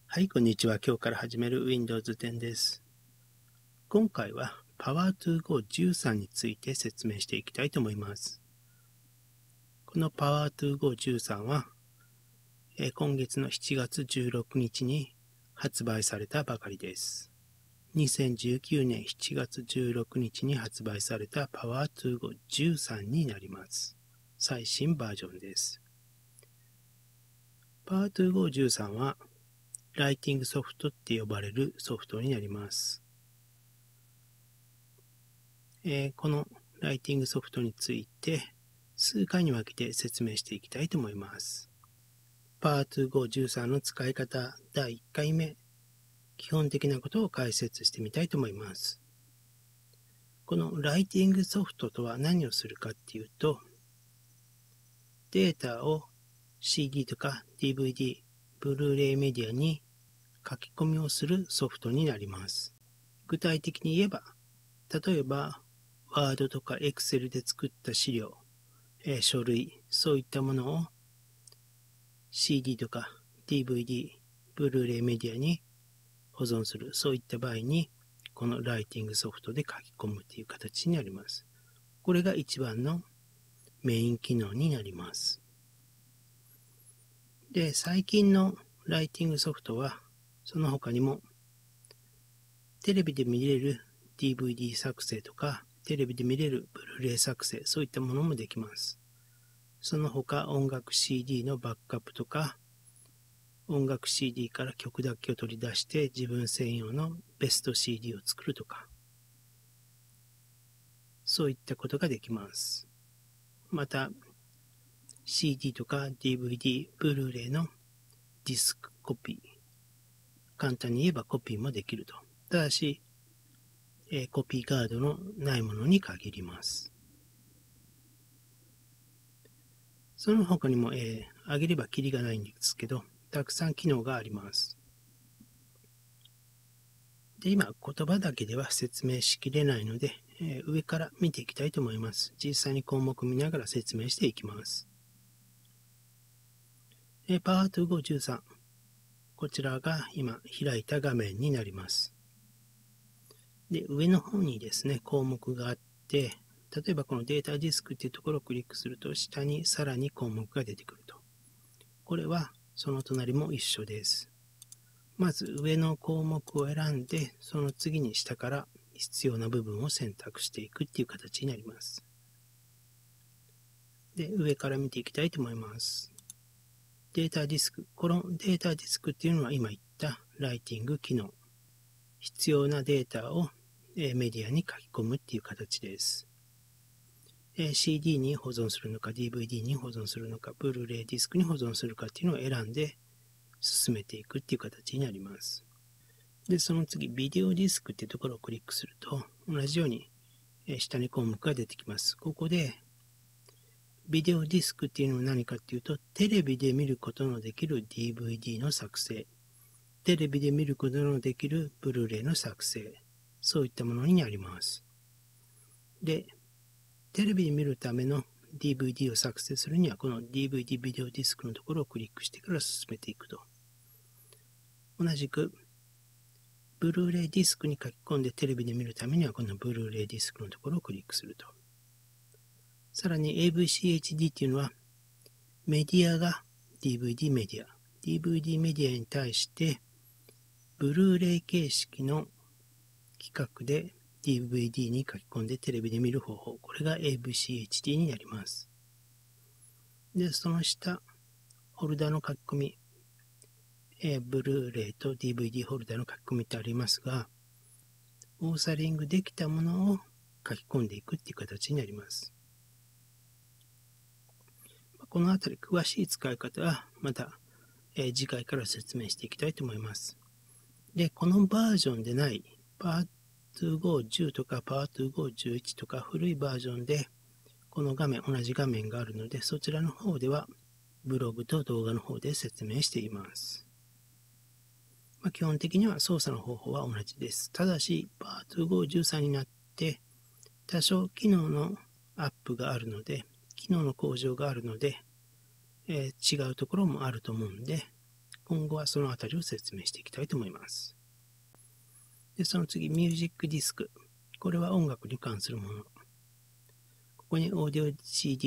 はい、こんにちは。今日から始める Windows 10です。今回は Power2Go13 について説明していきたいと思います。この Power2Go13 は、今月の7月16日に発売されたばかりです。2019年7月16日に発売された Power2Go13 になります。最新バージョンです。Power2Go13 はライティングソフトって呼ばれるソフトになります。このライティングソフトについて数回に分けて説明していきたいと思います。Power2Go13 の使い方第1回目、基本的なことを解説してみたいと思います。このライティングソフトとは何をするかっていうと、データを CD とか DVD、ブルーレイメディアに書き込みをするソフトになります。具体的に言えば、例えば、ワードとか Excel で作った資料、書類、そういったものを CD とか DVD、ブルーレイメディアに保存する、そういった場合に、このライティングソフトで書き込むという形になります。これが一番のメイン機能になります。で、最近のライティングソフトは、その他にも、テレビで見れる DVD 作成とか、テレビで見れるブルーレイ作成、そういったものもできます。その他、音楽 CD のバックアップとか、音楽 CD から曲だけを取り出して自分専用のベスト CD を作るとか、そういったことができます。また、CD とか DVD、ブルーレイのディスクコピー、簡単に言えばコピーもできると。ただし、コピーガードのないものに限ります。その他にも、挙げればキリがないんですけど、たくさん機能があります。で、今、言葉だけでは説明しきれないので、上から見ていきたいと思います。実際に項目見ながら説明していきます。Power2Go13。こちらが今開いた画面になります。で、上の方にですね、項目があって、例えばこのデータディスクっていうところをクリックすると、下にさらに項目が出てくると。これはその隣も一緒です。まず上の項目を選んで、その次に下から必要な部分を選択していくっていう形になります。で、上から見ていきたいと思います。データディスク。このデータディスクっていうのは今言ったライティング機能。必要なデータをメディアに書き込むっていう形です。CD に保存するのか、DVD に保存するのか、ブルーレイディスクに保存するかっていうのを選んで進めていくっていう形になります。で、その次、ビデオディスクっていうところをクリックすると、同じように下に項目が出てきます。ここで、ビデオディスクっていうのは何かっていうと、テレビで見ることのできる DVD の作成、テレビで見ることのできるブルーレイの作成、そういったものになります。で、テレビで見るための DVD を作成するには、この DVD ビデオディスクのところをクリックしてから進めていくと。同じく、ブルーレイディスクに書き込んでテレビで見るためには、このブルーレイディスクのところをクリックすると。さらに AVCHD っていうのは、メディアが DVD メディア。DVD メディアに対して、ブルーレイ形式の規格で DVD に書き込んでテレビで見る方法。これが AVCHD になります。で、その下、ホルダーの書き込み。ブルーレイと DVD ホルダーの書き込みってありますが、オーサリングできたものを書き込んでいくっていう形になります。このあたり詳しい使い方はまた、次回から説明していきたいと思います。で、このバージョンでない Power2Go10 とか Power2Go11 とか古いバージョンでこの画面、同じ画面があるので、そちらの方ではブログと動画の方で説明しています。基本的には操作の方法は同じです。ただし、Power2Go13 になって多少機能のアップがあるので、機能の向上があるので、違うところもあると思うんで、 今後はそのあたりを説明していきたいと思います。で、その次、ミュージックディスク。これは音楽に関するもの。ここにオーディオ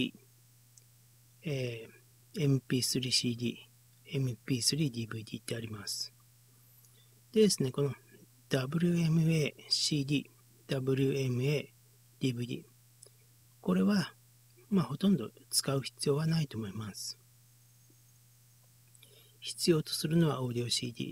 CD、MP3 CD、MP3 DVD ってあります。でですね、この WMA CD、WMA DVD。これは、ほとんど使う必要はないと思います。必要とするのはオーディオ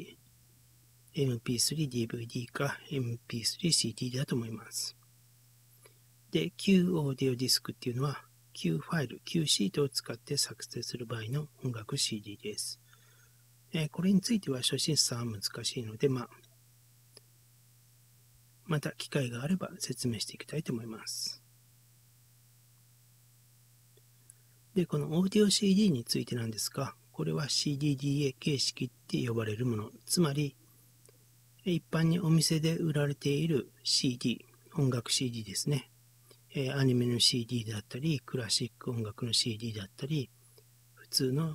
CD、MP3 DVD か MP3 CD だと思います。で、Q オーディオディスクっていうのは Q ファイル、Q シートを使って作成する場合の音楽 CD です。これについては初心者は難しいので、また機会があれば説明していきたいと思います。で、このオーディオ CD についてなんですが、これは CDDA 形式って呼ばれるもの。つまり、一般にお店で売られている CD、音楽 CD ですね。アニメの CD だったり、クラシック音楽の CD だったり、普通の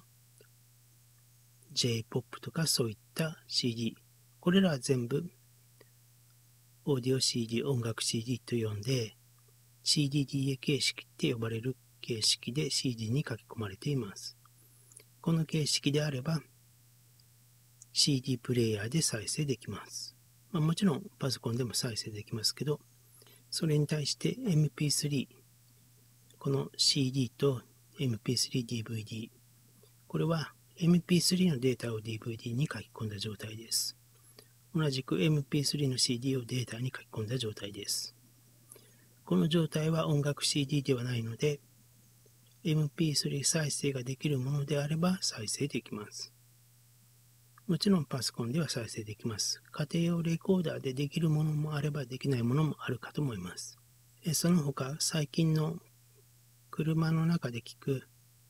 J-POP とかそういった CD。これらは全部オーディオ CD、音楽 CD と呼んで、CDDA 形式って呼ばれる形式で CD に書き込まれています。この形式であれば CD プレイヤーで再生できます。もちろんパソコンでも再生できますけど、それに対して MP3、この CD と MP3DVD、これは MP3 のデータを DVD に書き込んだ状態です。同じく MP3 の CD をデータに書き込んだ状態です。この状態は音楽 CD ではないので、MP3 再生ができるものであれば再生できます。もちろんパソコンでは再生できます。家庭用レコーダーでできるものもあればできないものもあるかと思います。その他、最近の車の中で聞く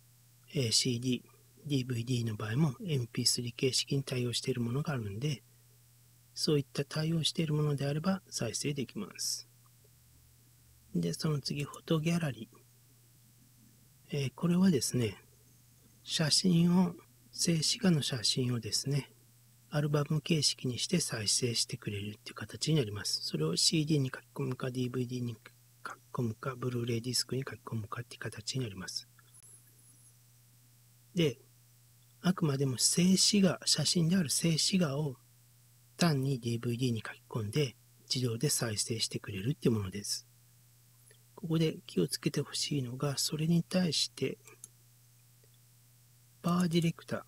CD、DVD の場合も MP3 形式に対応しているものがあるので、そういった対応しているものであれば再生できます。で、その次、フォトギャラリー。これはですね、静止画の写真をですね、アルバム形式にして再生してくれるっていう形になります。それを CD に書き込むか、DVD に書き込むか、ブルーレイディスクに書き込むかっていう形になります。で、あくまでも静止画、写真である静止画を単に DVD に書き込んで自動で再生してくれるっていうものです。ここで気をつけてほしいのが、それに対してパワーディレクタ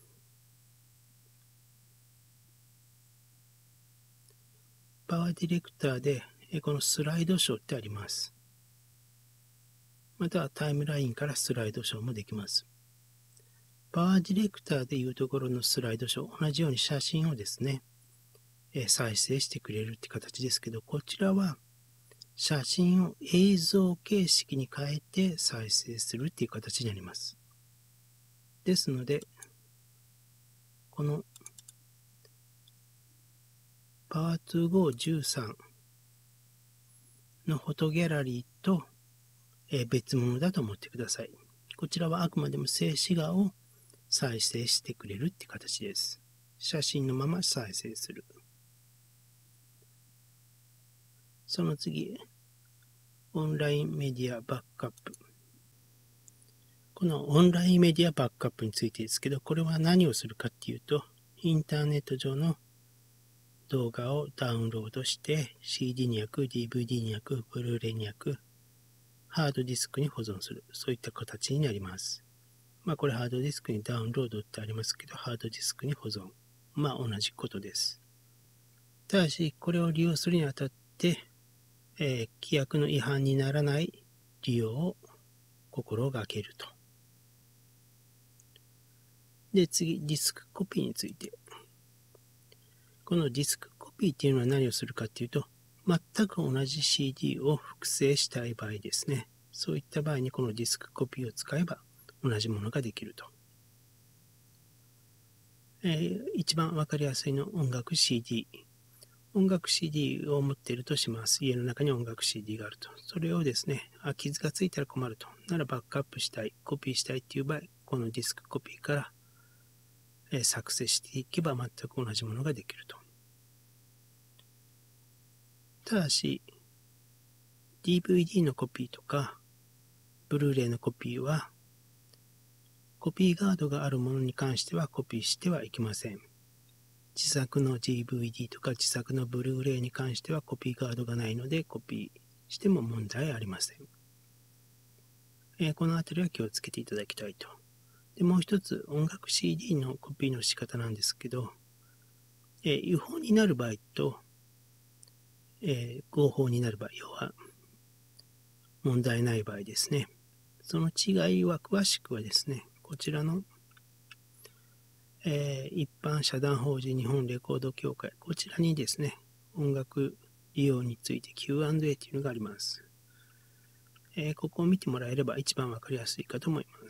ーでこのスライドショーってあります。またはタイムラインからスライドショーもできます。パワーディレクターでいうところのスライドショー、同じように写真をですね、再生してくれるって形ですけど、こちらは写真を映像形式に変えて再生するっていう形になります。ですので、この Power2Go13 のフォトギャラリーと別物だと思ってください。こちらはあくまでも静止画を再生してくれるって形です。写真のまま再生する。その次、オンラインメディアバックアップ。このオンラインメディアバックアップについてですけど、これは何をするかっていうと、インターネット上の動画をダウンロードして CD に焼く、DVD に焼く、ブルーレイに焼く、ハードディスクに保存する。そういった形になります。これハードディスクにダウンロードってありますけど、ハードディスクに保存。同じことです。ただし、これを利用するにあたって、規約の違反にならない利用を心がけると。で、次、ディスクコピーについて。このディスクコピーっていうのは何をするかっていうと、全く同じ CD を複製したい場合ですね。そういった場合にこのディスクコピーを使えば同じものができると。一番わかりやすいの音楽 CD。音楽 CD を持っているとします。家の中に音楽 CD があると。それをですね、傷がついたら困ると。ならバックアップしたい、コピーしたいっていう場合、このディスクコピーから、 作成していけば全く同じものができると。ただし、DVD のコピーとか、ブルーレイのコピーは、コピーガードがあるものに関してはコピーしてはいけません。自作の DVD とか自作のブルーレイに関してはコピーガードがないのでコピーしても問題ありません。このあたりは気をつけていただきたいと。で、もう一つ、音楽 CD のコピーの仕方なんですけど、違法になる場合と、合法になる場合、要は問題ない場合ですね。その違いは詳しくはですね、こちらの、一般社団法人日本レコード協会、こちらにですね、音楽利用について Q&A というのがあります。ここを見てもらえれば一番わかりやすいかと思います。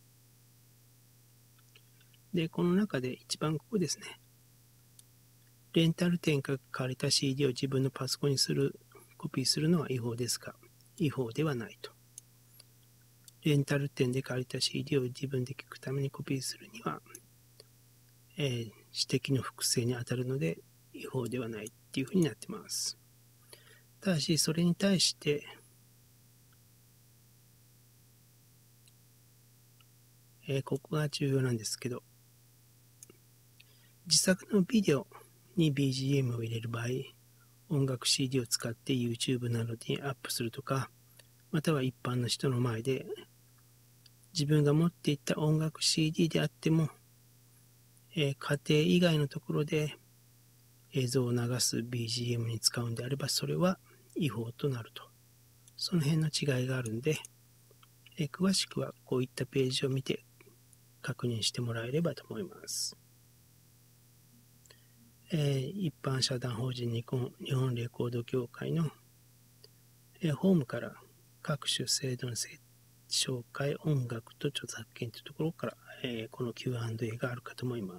で、この中で一番ここですね。レンタル店から借りた CD を自分のパソコンにコピーするのは違法ですか？違法ではないと。レンタル店で借りた CD を自分で聞くためにコピーするには、私的の複製に当たるので違法ではないっていうふうになってます。ただし、それに対して、ここが重要なんですけど、自作のビデオに BGM を入れる場合、音楽 CD を使って YouTube などにアップするとか、または一般の人の前で自分が持っていった音楽 CD であっても、家庭以外のところで映像を流す BGM に使うんであれば、それは違法となると。その辺の違いがあるんで、詳しくはこういったページを見て確認してもらえればと思います。一般社団法人日本レコード協会の、ホームから各種制度の紹介、音楽と著作権というところから、この Q&A があるかと思います。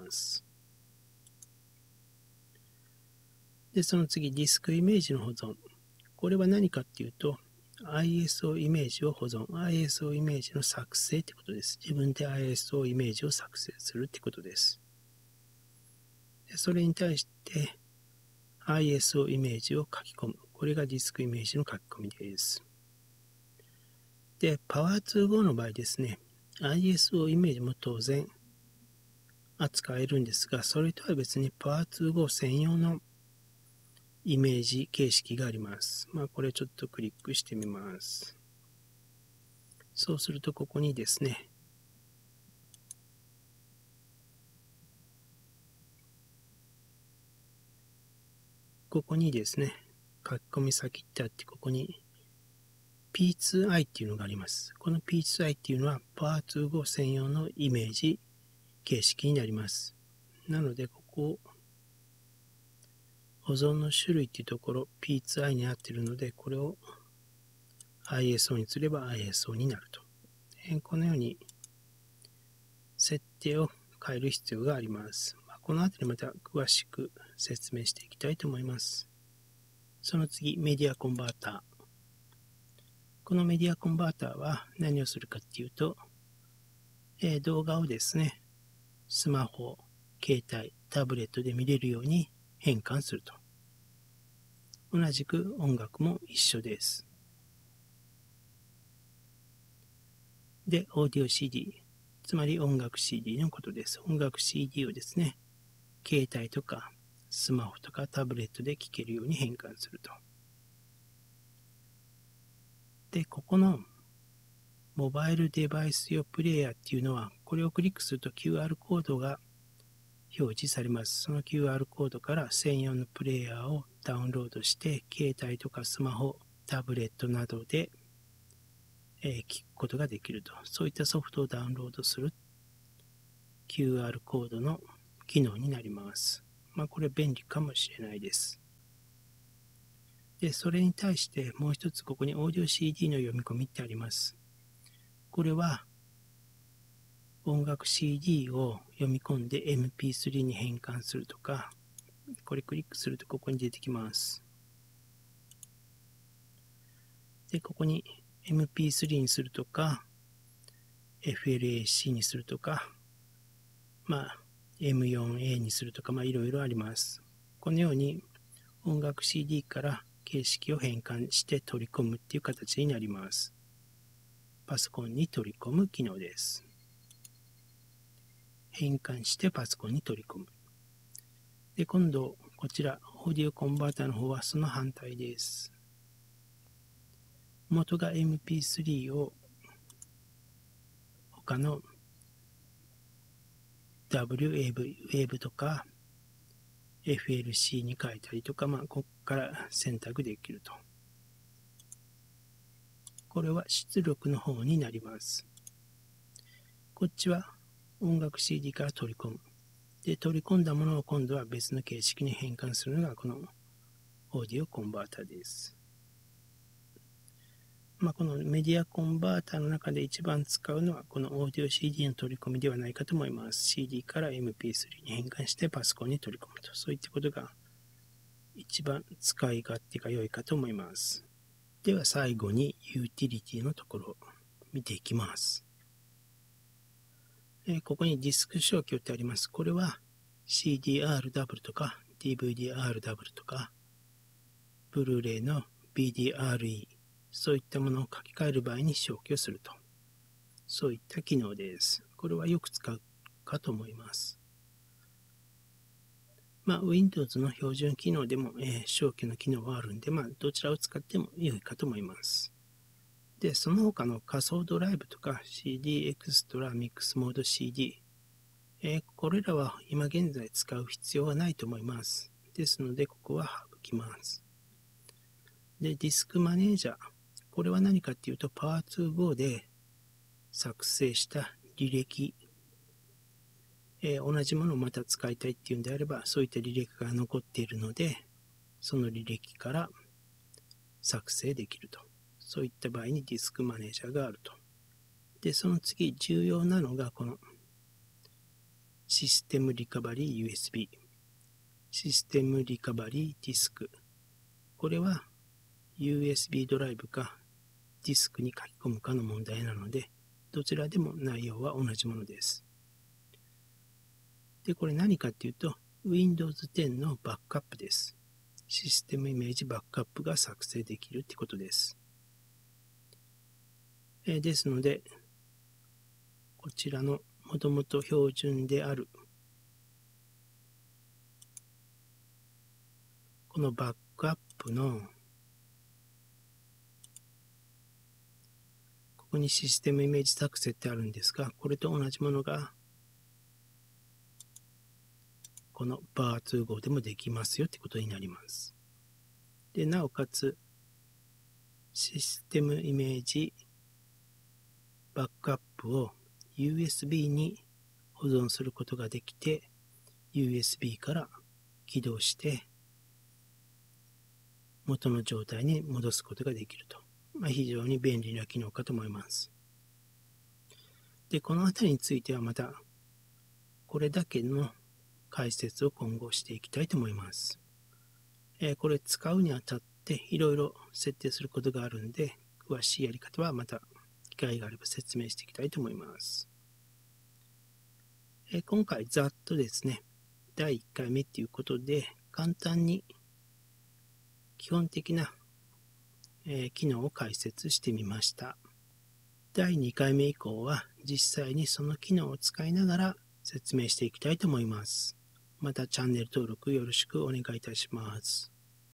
で、その次、ディスクイメージの保存。これは何かっていうと、ISO イメージを保存、ISO イメージの作成ってことです。自分で ISO イメージを作成するってことです。で、それに対して ISO イメージを書き込む。これがディスクイメージの書き込みです。で、Power25 の場合ですね、ISO イメージも当然扱えるんですが、それとは別に Power25 専用のイメージ形式があります。これちょっとクリックしてみます。そうすると、ここにですね、書き込み先ってあって、ここに P2i っていうのがあります。この P2i っていうのは Power25 専用のイメージ形式になります。なので、ここ、保存の種類っていうところ P2i になっているので、これを ISO にすれば ISO になると。このように設定を変える必要があります。このあたりまた詳しく説明していきたいと思います。その次、メディアコンバーター。このメディアコンバーターは何をするかっていうと、動画をですね、スマホ、携帯、タブレットで見れるように変換すると。同じく音楽も一緒です。で、オーディオ CD、つまり音楽 CD のことです。音楽 CD をですね、携帯とかスマホとかタブレットで聴けるように変換すると。で、ここのモバイルデバイス用プレイヤーっていうのは、これをクリックすると QR コードが表示されます。その QR コードから専用のプレイヤーをダウンロードして、携帯とかスマホ、タブレットなどで、聞くことができると。そういったソフトをダウンロードする QR コードの機能になります。これ便利かもしれないです。で、それに対してもう一つここにオーディオ CD の読み込みってあります。これは音楽 CD を読み込んで MP3 に変換するとか、これクリックするとここに出てきます。で、ここに MP3 にするとか、FLAC にするとか、 M4A にするとか、いろいろあります。このように音楽 CD から形式を変換して取り込むっていう形になります。パソコンに取り込む機能です。変換してパソコンに取り込む。で、今度、こちら、オーディオコンバータの方はその反対です。元が MP3 を他の WAV とか FLC に変えたりとか、ここから選択できると。これは出力の方になります。こっちは音楽 CD から取り込む。で、取り込んだものを今度は別の形式に変換するのがこのオーディオコンバータです。このメディアコンバータの中で一番使うのはこのオーディオ CD の取り込みではないかと思います。CD から MP3 に変換してパソコンに取り込むと。そういったことが一番使い勝手が良いかと思います。では最後にユーティリティのところを見ていきます。ここにディスク消去ってあります。これは CDR-W とか DVD-R-W とかブルーレイの BDRE そういったものを書き換える場合に消去すると。そういった機能です。これはよく使うかと思います。Windows の標準機能でも、消去の機能はあるんで、どちらを使っても良いかと思います。で、その他の仮想ドライブとか CD エクストラミックスモード CD、これらは今現在使う必要はないと思います。ですので、ここは省きます。で、ディスクマネージャー。これは何かっていうと、Power2Go で作成した履歴、同じものをまた使いたいっていうんであれば、そういった履歴が残っているので、その履歴から作成できると。そういった場合にディスクマネージャーがあると。で、その次、重要なのがこのシステムリカバリー USB。システムリカバリーディスク。これは USB ドライブかディスクに書き込むかの問題なので、どちらでも内容は同じものです。で、これ何かっていうと、Windows 10のバックアップです。システムイメージバックアップが作成できるってことです。ですので、こちらのもともと標準である、このバックアップの、ここにシステムイメージ作成ってあるんですが、これと同じものが、この Power2Go でもできますよってことになります。で、なおかつ、システムイメージバックアップを USB に保存することができて、USB から起動して元の状態に戻すことができると。非常に便利な機能かと思います。で、このあたりについてはまたこれだけの解説を今後していきたいと思います。これ使うにあたっていろいろ設定することがあるんで、詳しいやり方はまた機会があれば説明していきたいと思います。今回ざっとですね、第1回目ということで簡単に基本的な、機能を解説してみました。第2回目以降は実際にその機能を使いながら説明していきたいと思います。またチャンネル登録よろしくお願いいたします。